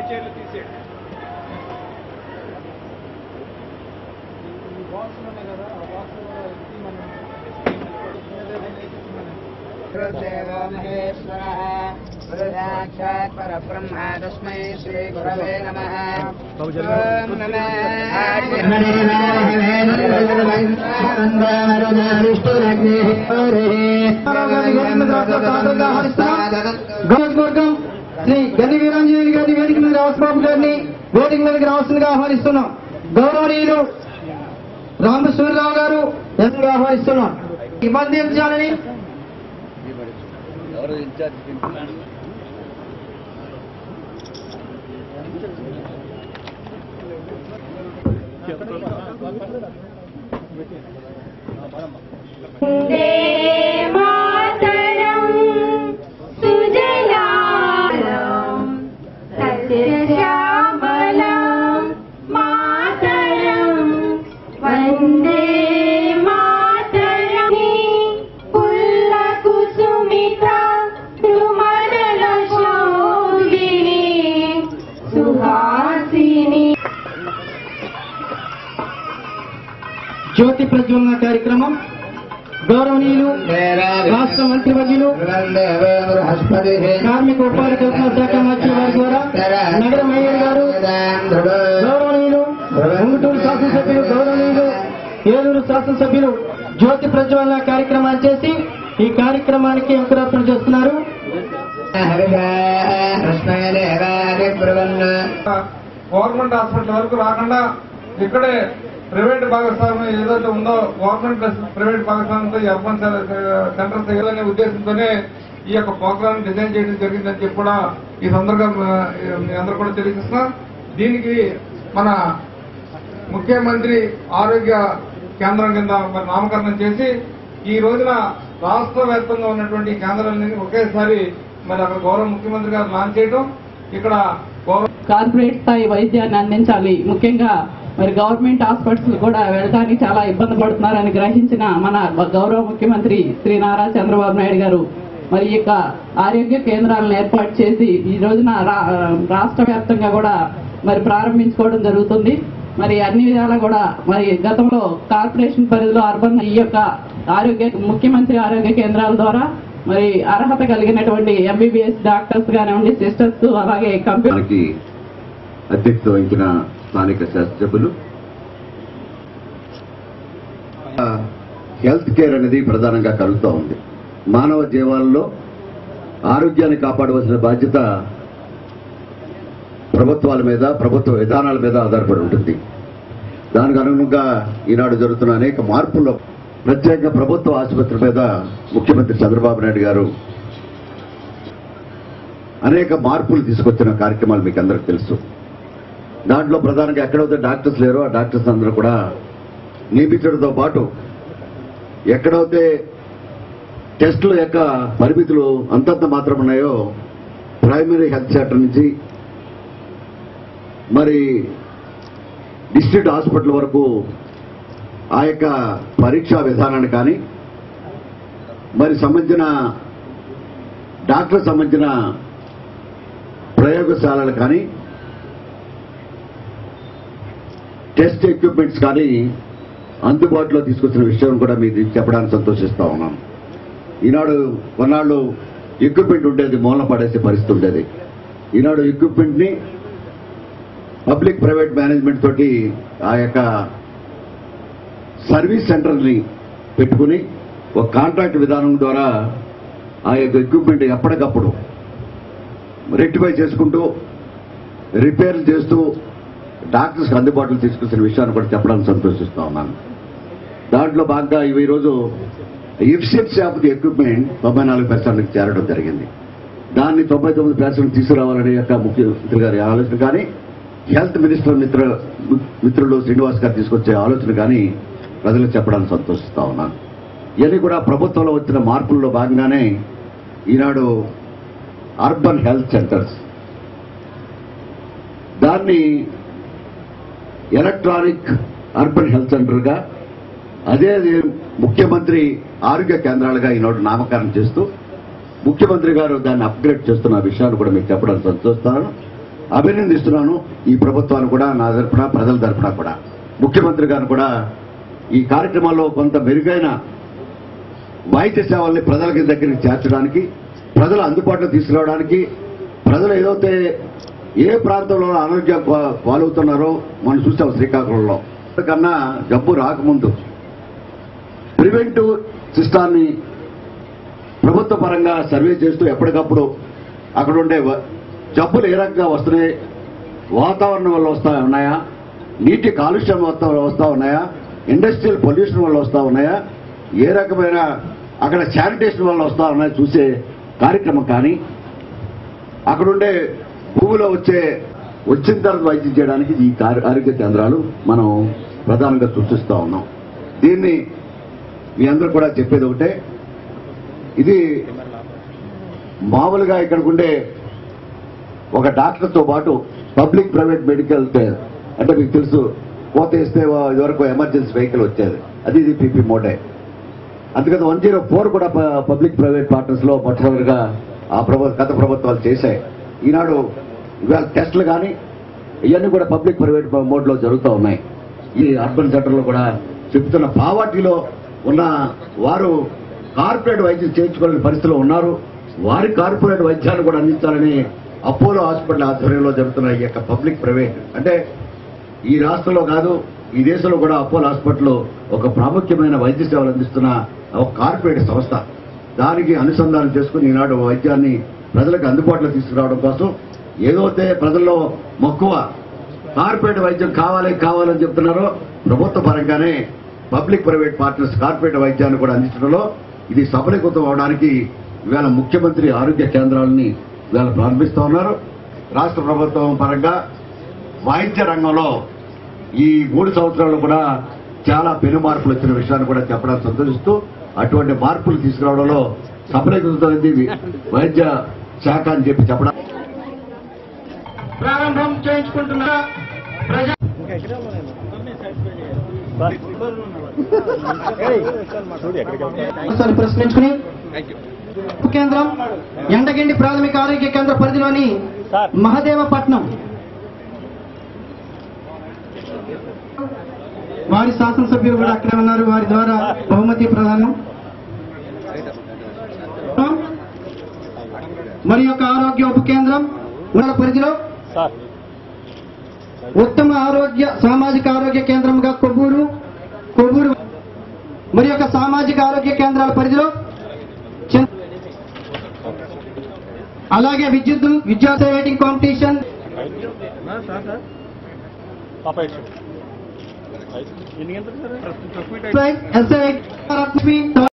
చైర్లు తీసేయండి. బాక్స్లు ఉన్నాయి కదా, ఆ బాక్స్ సాక్షాత్ పరబ్రహ్మ తస్మై శ్రీ గురవే నమః. శ్రీ గది వీరాంజనేయులు గారి వేదిక మీద రావస్బాబు గారిని వేదిక మీదకి రావాల్సిందిగా ఆహ్వానిస్తున్నాం. గౌరవనీయులు రామకృష్ణరావు గారు ఎంతగా ఆహ్వానిస్తున్నాం. ఇబ్బంది చేయాలని జ్యోతి ప్రజ్వలన కార్యక్రమం గౌరవనీయులు రాష్ట్ర మంత్రివర్యులు కార్మిక ఉపాధి కల్పన శాఖ మంత్రి వారి ద్వారా నగర మేయర్ గారు, గౌరవనీయులు ఉంగుటూరు శాసనసభ్యులు, గౌరవనీయులు ఏలూరు శాసనసభ్యులు జ్యోతి ప్రజ్వలన కార్యక్రమాన్ని చేసి ఈ కార్యక్రమానికి అంకురార్పణ చేస్తున్నారు. గవర్నమెంట్ హాస్పిటల్ వరకు రాకుండా ఇక్కడే ప్రైవేట్ భాగస్వామ్యం ఏదైతే ఉందో గవర్నమెంట్ ప్లస్ ప్రైవేట్ భాగస్వామ్యంతో ఈ అర్బన్ సెంటర్స్ చేయాలనే ఉద్దేశంతోనే ఈ యొక్క ప్రోగ్రామ్ డిజైన్ చేయడం జరిగిందని చెప్పి కూడా ఈ సందర్భంగా మీ అందరూ కూడా తెలియజేస్తున్నాం. దీనికి మన ముఖ్యమంత్రి ఆరోగ్య కేంద్రం కింద మరి నామకరణం చేసి ఈ రోజున రాష్ట్ర వ్యాప్తంగా ఉన్నటువంటి కేంద్రాలని ఒకేసారి మరి అక్కడ గౌరవ ముఖ్యమంత్రి గారు లాంచ్ చేయడం, ఇక్కడ కార్పొరేట్ స్థాయి వైద్యాన్ని అందించాలి. ముఖ్యంగా మరి గవర్నమెంట్ హాస్పిటల్స్ కూడా వెళ్ళడానికి చాలా ఇబ్బంది పడుతున్నారని గ్రహించిన మన గౌరవ ముఖ్యమంత్రి శ్రీ నారా చంద్రబాబు నాయుడు గారు మరి ఈ ఆరోగ్య కేంద్రాలను ఏర్పాటు చేసి ఈ రోజున రాష్ట్ర వ్యాప్తంగా కూడా మరి ప్రారంభించుకోవడం జరుగుతుంది. మరి అన్ని విధాలా కూడా మరి గతంలో కార్పొరేషన్ పరిధిలో అర్బన్ ఈ యొక్క ముఖ్యమంత్రి ఆరోగ్య కేంద్రాల ద్వారా మరి అర్హత కలిగినటువంటి ఎంబీబీఎస్ డాక్టర్స్ గానివ్వండి, సిస్టర్స్, అలాగే కంప్యూటర్ అధ్యక్షత వహించిన స్థానిక శాసనసభ్యులు, హెల్త్ కేర్ అనేది ప్రధానంగా కలుగుతూ ఉంది. మానవ జీవాలలో ఆరోగ్యాన్ని కాపాడవలసిన బాధ్యత ప్రభుత్వాల మీద, ప్రభుత్వ విధానాల మీద ఆధారపడి ఉంటుంది. దానికి అనుగుణంగా ఈనాడు జరుగుతున్న అనేక మార్పుల్లో ప్రత్యేకంగా ప్రభుత్వ ఆసుపత్రి మీద ముఖ్యమంత్రి చంద్రబాబు నాయుడు గారు అనేక మార్పులు తీసుకొచ్చిన కార్యక్రమాలు మీకు అందరికీ తెలుసు. దాంట్లో ప్రధానంగా ఎక్కడైతే డాక్టర్స్ లేరో ఆ డాక్టర్స్ అందరూ కూడా నియమించడంతో పాటు ఎక్కడైతే టెస్టుల యొక్క పరిమితులు అంతంత మాత్రం ఉన్నాయో ప్రైమరీ హెల్త్ సెంటర్ నుంచి మరి డిస్ట్రిక్ట్ హాస్పిటల్ వరకు ఆ యొక్క పరీక్షా విధానాన్ని కానీ మరి సంబంధించిన డాక్టర్ సంబంధించిన ప్రయోగశాలలు కానీ టెస్ట్ ఎక్విప్మెంట్స్ కానీ అందుబాటులో తీసుకొచ్చిన విషయం కూడా మీకు చెప్పడానికి సంతోషిస్తా ఉన్నాను. ఈనాడు కొన్నాళ్ళు ఎక్విప్మెంట్ ఉండేది, మూలన పడేసే పరిస్థితి ఉండేది. ఈనాడు ఎక్విప్మెంట్ని పబ్లిక్ ప్రైవేట్ మేనేజ్మెంట్ తోటి ఆ యొక్క సర్వీస్ సెంటర్ని పెట్టుకుని ఒక కాంట్రాక్ట్ విధానం ద్వారా ఆ యొక్క ఎక్విప్మెంట్ ఎప్పటికప్పుడు రెక్టిఫై చేసుకుంటూ రిపేర్లు చేస్తూ డాక్టర్స్కి అందుబాటులో తీసుకొచ్చిన విషయాన్ని కూడా చెప్పడానికి సంతోషిస్తా ఉన్నాను. దాంట్లో భాగంగా ఈరోజు ఎఫిషియన్సీ ఆఫ్ ది ఎక్విప్మెంట్ 94% చేరడం జరిగింది. దాన్ని 99% తీసుకురావాలనే యొక్క ముఖ్యమంత్రి గారి ఆలోచన కానీ, హెల్త్ మినిస్టర్ మిత్రులు శ్రీనివాస్ గారు తీసుకొచ్చే ఆలోచన కానీ ప్రజలకు చెప్పడానికి సంతోషిస్తా ఉన్నాను. ఇవన్నీ కూడా ప్రభుత్వంలో వచ్చిన మార్పుల్లో భాగంగానే ఈనాడు అర్బన్ హెల్త్ సెంటర్స్ దాన్ని ఎలక్ట్రానిక్ అర్బన్ హెల్త్ సెంటర్గా అదే ముఖ్యమంత్రి ఆరోగ్య కేంద్రాలుగా ఈనాడు నామకరణం చేస్తూ ముఖ్యమంత్రి గారు దాన్ని అప్గ్రేడ్ చేస్తున్న విషయాన్ని కూడా మీకు చెప్పడానికి సంతోషిస్తాను. అభినందిస్తున్నాను. ఈ ప్రభుత్వాన్ని కూడా నా తరపున, ప్రజల తరపున కూడా, ముఖ్యమంత్రి గారిని కూడా ఈ కార్యక్రమాల్లో కొంత మెరుగైన వైద్య సేవల్ని ప్రజలకి దగ్గరికి చేర్చడానికి, ప్రజల అందుబాటులో తీసుకురావడానికి, ప్రజలు ఏదైతే ఏ ప్రాంతంలో అనారోగ్యం పాలవుతున్నారో మనం చూసాం శ్రీకాకుళంలో. కన్నా జబ్బు రాకముందు ప్రివెంటివ్ సిస్టాన్ని ప్రభుత్వ పరంగా సర్వే చేస్తూ ఎప్పటికప్పుడు అక్కడ ఉండే జబ్బులు ఏ రకంగా వస్తున్నాయి, వాతావరణం వల్ల ఉన్నాయా, నీటి కాలుష్యం వస్తా ఉన్నాయా, ఇండస్ట్రియల్ పొల్యూషన్ వల్ల వస్తా ఉన్నాయా, ఏ రకమైన అక్కడ శానిటేషన్ వల్ల వస్తా ఉన్నాయా చూసే కార్యక్రమం. కానీ అక్కడుండే భూమిలో వచ్చిన తర్వాత వైద్యం చేయడానికి ఈ ఆరోగ్య కేంద్రాలు మనం ప్రధానంగా సూచిస్తూ ఉన్నాం. దీన్ని మీ అందరూ కూడా చెప్పేది ఒకటే, ఇది మామూలుగా ఇక్కడికుండే ఒక డాక్టర్తో పాటు పబ్లిక్ ప్రైవేట్ మెడికల్ కేర్ అంటే మీకు తెలుసు, కోత వేస్తే ఇదివరకు ఎమర్జెన్సీ వెహికల్ వచ్చేది, అది ఇది పీపీ మోడే. అందుకని 104 కూడా పబ్లిక్ ప్రైవేట్ పార్ట్నర్స్ లో మొట్టమొదటిగా గత ప్రభుత్వాలు చేశాయి. ఈనాడు ఇవాళ టెస్టులు కానీ ఇవన్నీ కూడా పబ్లిక్ ప్రైవేట్ మోడ్ లో జరుగుతూ ఉన్నాయి. ఈ అర్బన్ సెంటర్ లో కూడా చెప్తున్న పావర్టీలో ఉన్న వారు కార్పొరేట్ వైద్యం చేయించుకోలేని పరిస్థితిలో ఉన్నారు. వారి కార్పొరేట్ వైద్యాన్ని కూడా అందించాలని అపోలో హాస్పిటల్ ఆధ్వర్యంలో జరుగుతున్న ఈ యొక్క పబ్లిక్ ప్రైవేట్ అంటే ఈ రాష్ట్రంలో కాదు, ఈ దేశంలో కూడా అపోలో హాస్పిటల్ ఒక ప్రాముఖ్యమైన వైద్య సేవలు అందిస్తున్న ఒక కార్పొరేట్ సంస్థ. దానికి అనుసంధానం చేసుకుని ఈనాడు వైద్యాన్ని ప్రజలకు అందుబాటులో తీసుకురావడం కోసం ఏదైతే ప్రజల్లో మక్కువ కార్పొరేట్ వైద్యం కావాలని చెప్తున్నారో, ప్రభుత్వ పరంగానే పబ్లిక్ ప్రైవేట్ పార్ట్నర్స్ కార్పొరేట్ వైద్యాన్ని కూడా అందించడంలో ఇది సఫలీకృతం అవడానికి ఇవాళ ముఖ్యమంత్రి ఆరోగ్య కేంద్రాలని ఇవాళ ప్రారంభిస్తూ ఉన్నారు. రాష్ట్ర ప్రభుత్వం పరంగా వైద్య రంగంలో ఈ 3 సంవత్సరాలు కూడా చాలా పెను మార్పులు వచ్చిన విషయాన్ని కూడా చెప్పడానికి సంతోషిస్తూ, అటువంటి మార్పులు తీసుకురావడంలో సఫలీకృతమైంది వైద్య శాఖ అని చెప్పడం ప్రారంభం చేయించుకుంటున్న ప్రశ్నించుకుని కేంద్రం ఎండగండి ప్రాథమిక ఆరోగ్య కేంద్ర పరిధిలోని మహదేవపట్నం వారి శాసనసభ్యులు కూడా అక్కడే ఉన్నారు. వారి ద్వారా బహుమతి ప్రదానం. మరి యొక్క ఆరోగ్య ఉప కేంద్రం ఉన్న పరిధిలో ఉత్తమ సామాజిక ఆరోగ్య కేంద్రంగా కొవ్వూరు మరి యొక్క సామాజిక ఆరోగ్య కేంద్రాల పరిధిలో అలాగే విద్యా రేటింగ్ కాంపిటీషన్ SI